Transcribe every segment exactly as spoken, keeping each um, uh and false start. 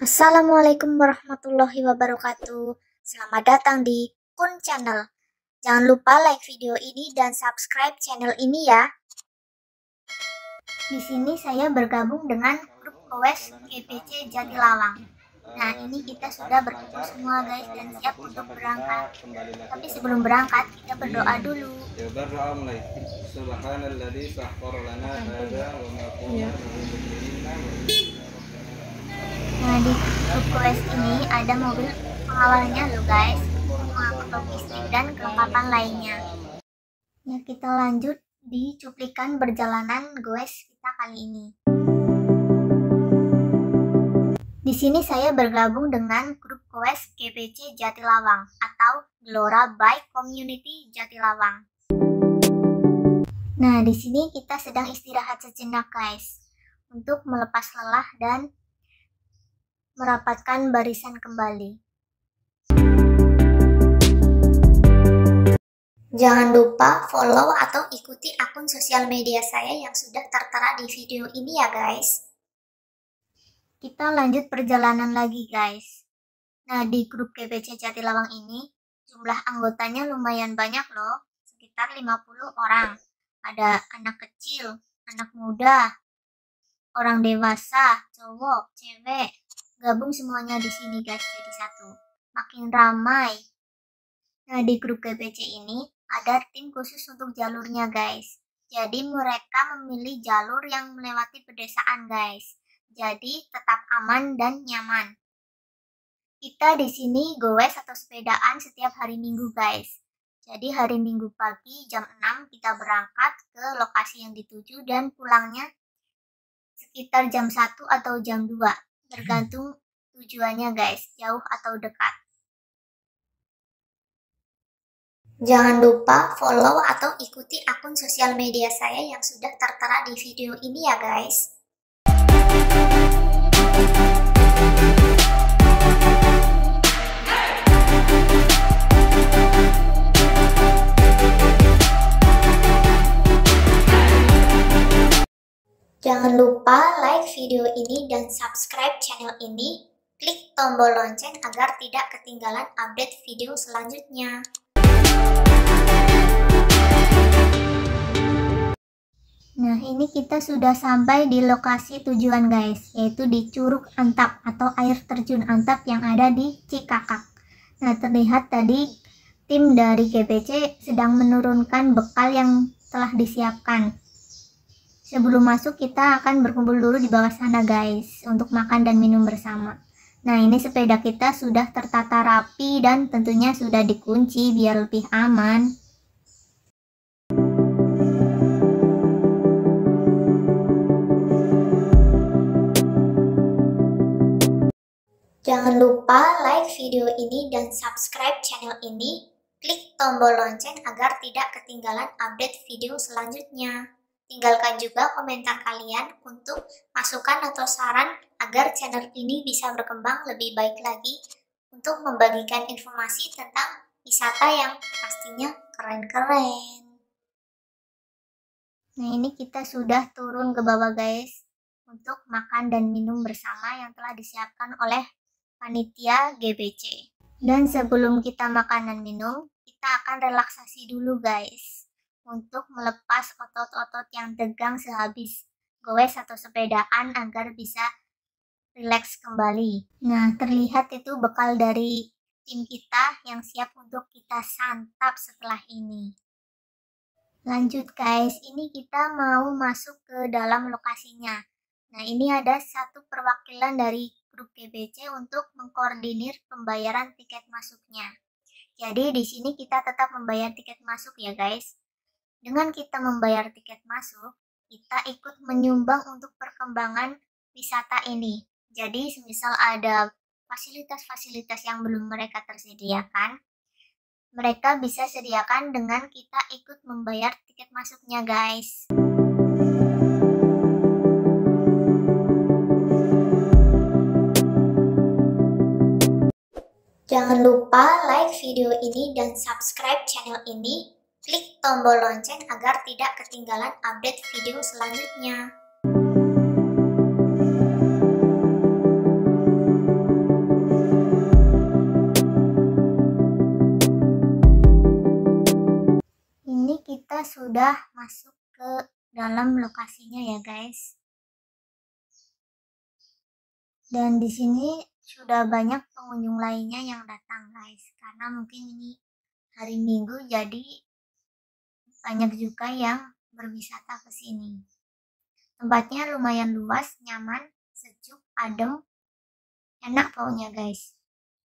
Assalamualaikum warahmatullahi wabarakatuh. Selamat datang di Kun Channel. Jangan lupa like video ini dan subscribe channel ini ya. Di sini saya bergabung dengan grup Gowes G P C Jatilawang. Nah, ini kita sudah berkumpul semua guys dan siap untuk berangkat. Tapi sebelum berangkat kita berdoa dulu. Ya berdoa mulai. Subhanalladzi sakhkhara lana hadza wa ma kunna Nah, di grup Gowes ini ada mobil pengawalnya loh guys, mengangkut logistik dan kelengkapan lainnya. Ya, kita lanjut di cuplikan perjalanan Gowes kita kali ini. Di sini saya bergabung dengan grup Gowes G P C Jatilawang atau Gelora Bike Community Jatilawang. Nah, di sini kita sedang istirahat sejenak guys, untuk melepas lelah dan merapatkan barisan kembali. Jangan lupa follow atau ikuti akun sosial media saya yang sudah tertera di video ini ya guys. Kita lanjut perjalanan lagi guys. Nah, di grup G P C Jatilawang ini jumlah anggotanya lumayan banyak loh, sekitar lima puluh orang. Ada anak kecil, anak muda, orang dewasa, cowok, cewek, gabung semuanya di sini guys jadi satu. Makin ramai. Nah, di grup G P C ini ada tim khusus untuk jalurnya guys. Jadi mereka memilih jalur yang melewati pedesaan guys. Jadi tetap aman dan nyaman. Kita di sini gowes atau sepedaan setiap hari Minggu guys. Jadi hari Minggu pagi jam enam kita berangkat ke lokasi yang dituju dan pulangnya sekitar jam satu atau jam dua. Tergantung tujuannya guys, jauh atau dekat. Jangan lupa follow atau ikuti akun sosial media saya yang sudah tertera di video ini ya guys. Jangan lupa like video ini dan subscribe channel ini. Klik tombol lonceng agar tidak ketinggalan update video selanjutnya. Nah, ini kita sudah sampai di lokasi tujuan guys, yaitu di Curug Antap atau air terjun Antap yang ada di Cikakak. Nah, terlihat tadi tim dari G P C sedang menurunkan bekal yang telah disiapkan. Sebelum masuk kita akan berkumpul dulu di bawah sana guys untuk makan dan minum bersama. Nah, ini sepeda kita sudah tertata rapi dan tentunya sudah dikunci biar lebih aman. Jangan lupa like video ini dan subscribe channel ini. Klik tombol lonceng agar tidak ketinggalan update video selanjutnya. Tinggalkan juga komentar kalian untuk masukan atau saran agar channel ini bisa berkembang lebih baik lagi untuk membagikan informasi tentang wisata yang pastinya keren-keren. Nah, ini kita sudah turun ke bawah guys untuk makan dan minum bersama yang telah disiapkan oleh panitia G B C. Dan sebelum kita makan dan minum, kita akan relaksasi dulu guys, untuk melepas otot-otot yang tegang sehabis gowes atau sepedaan agar bisa rileks kembali. Nah, terlihat itu bekal dari tim kita yang siap untuk kita santap setelah ini. Lanjut guys, ini kita mau masuk ke dalam lokasinya. Nah, ini ada satu perwakilan dari grup G B C untuk mengkoordinir pembayaran tiket masuknya. Jadi di sini kita tetap membayar tiket masuk ya guys. Dengan kita membayar tiket masuk, kita ikut menyumbang untuk perkembangan wisata ini. Jadi, semisal ada fasilitas-fasilitas yang belum mereka tersediakan, mereka bisa sediakan dengan kita ikut membayar tiket masuknya, guys. Jangan lupa like video ini dan subscribe channel ini. Klik tombol lonceng agar tidak ketinggalan update video selanjutnya. sudah masuk ke dalam lokasinya ya guys. Dan di sini sudah banyak pengunjung lainnya yang datang guys, karena mungkin ini hari Minggu jadi banyak juga yang berwisata ke sini. Tempatnya lumayan luas, nyaman, sejuk, adem, enak pokoknya guys.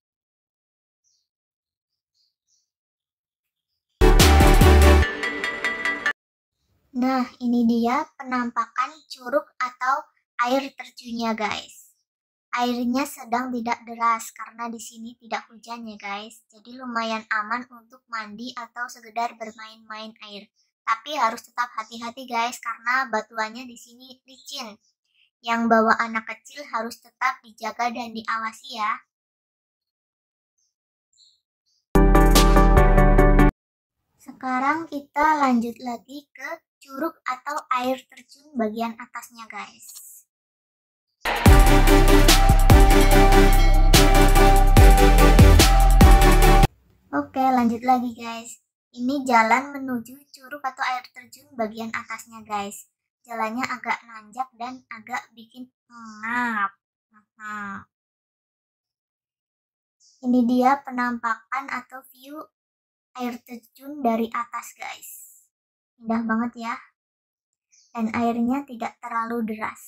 Nah, ini dia penampakan curug atau air terjunnya guys. Airnya sedang tidak deras karena di sini tidak hujan ya guys. Jadi lumayan aman untuk mandi atau sekedar bermain-main air. Tapi harus tetap hati-hati guys karena batuannya di sini licin. Yang bawa anak kecil harus tetap dijaga dan diawasi ya. Sekarang kita lanjut lagi ke curug atau air terjun bagian atasnya guys. Oke, lanjut lagi guys. Ini jalan menuju curug atau air terjun bagian atasnya guys. Jalannya agak nanjak dan agak bikin ngap. Nah, ini dia penampakan atau view air terjun dari atas guys. Indah banget ya. Dan airnya tidak terlalu deras.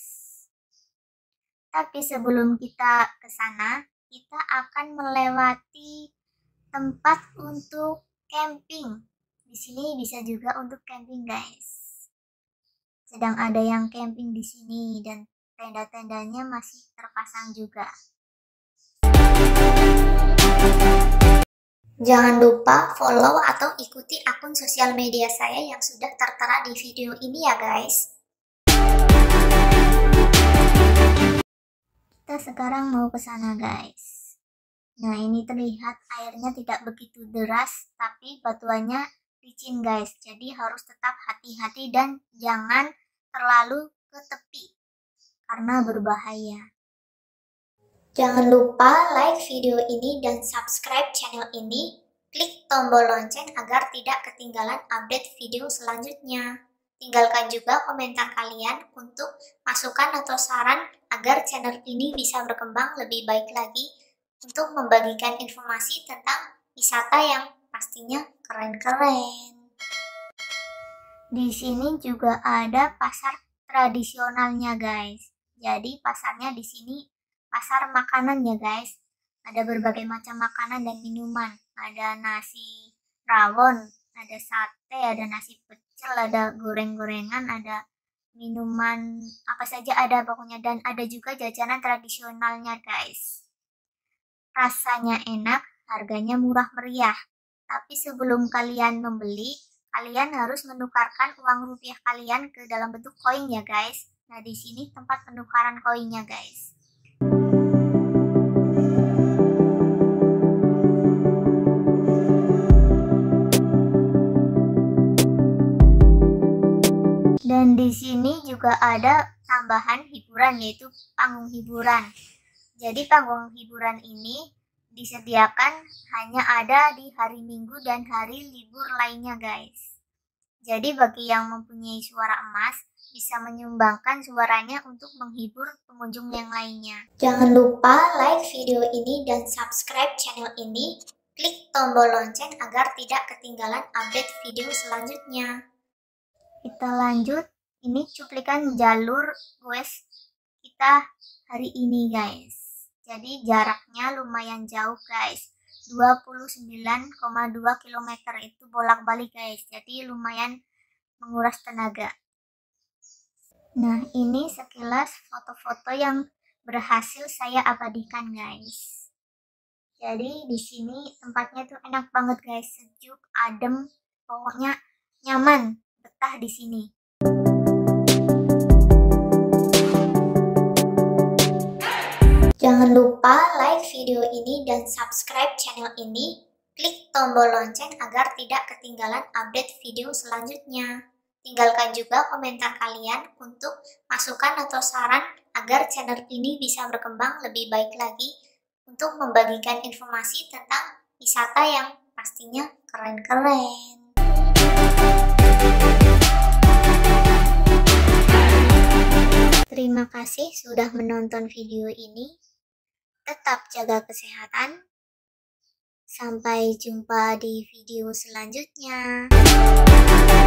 Tapi sebelum kita ke sana, kita akan melewati tempat untuk camping. Di sini bisa juga untuk camping guys. Sedang ada yang camping di sini dan tenda-tendanya masih terpasang juga. Jangan lupa follow atau ikuti akun sosial media saya yang sudah tertera di video ini ya guys. Kita sekarang mau ke sana guys. Nah, ini terlihat airnya tidak begitu deras, tapi batuannya licin guys. Jadi harus tetap hati-hati dan jangan terlalu ke tepi karena berbahaya. Jangan lupa like video ini dan subscribe channel ini. Klik tombol lonceng agar tidak ketinggalan update video selanjutnya. Tinggalkan juga komentar kalian untuk masukan atau saran agar channel ini bisa berkembang lebih baik lagi untuk membagikan informasi tentang wisata yang pastinya keren-keren. Di sini juga ada pasar tradisionalnya guys. Jadi pasarnya di sini pasar makanan ya guys. Ada berbagai macam makanan dan minuman. Ada nasi rawon, ada sate, ada nasi pecel, ada goreng-gorengan, ada minuman apa saja ada pokoknya, dan ada juga jajanan tradisionalnya guys. Rasanya enak, harganya murah meriah. Tapi sebelum kalian membeli, kalian harus menukarkan uang rupiah kalian ke dalam bentuk koin ya guys. Nah, di sini tempat penukaran koinnya guys. Dan di sini juga ada tambahan hiburan, yaitu panggung hiburan. Jadi panggung hiburan ini disediakan hanya ada di hari Minggu dan hari libur lainnya guys. Jadi bagi yang mempunyai suara emas bisa menyumbangkan suaranya untuk menghibur pengunjung yang lainnya. Jangan lupa like video ini dan subscribe channel ini. Klik tombol lonceng agar tidak ketinggalan update video selanjutnya. Kita lanjut, ini cuplikan jalur goes kita hari ini guys. Jadi jaraknya lumayan jauh guys, dua puluh sembilan koma dua kilometer itu bolak-balik guys. Jadi lumayan menguras tenaga. Nah, ini sekilas foto-foto yang berhasil saya abadikan guys. Jadi di sini tempatnya tuh enak banget guys, sejuk, adem, pokoknya nyaman. Betah di sini. Jangan lupa like video ini dan subscribe channel ini. Klik tombol lonceng agar tidak ketinggalan update video selanjutnya. Tinggalkan juga komentar kalian untuk masukan atau saran agar channel ini bisa berkembang lebih baik lagi untuk membagikan informasi tentang wisata yang pastinya keren-keren. Terima kasih sudah menonton video ini. Tetap jaga kesehatan. Sampai jumpa di video selanjutnya.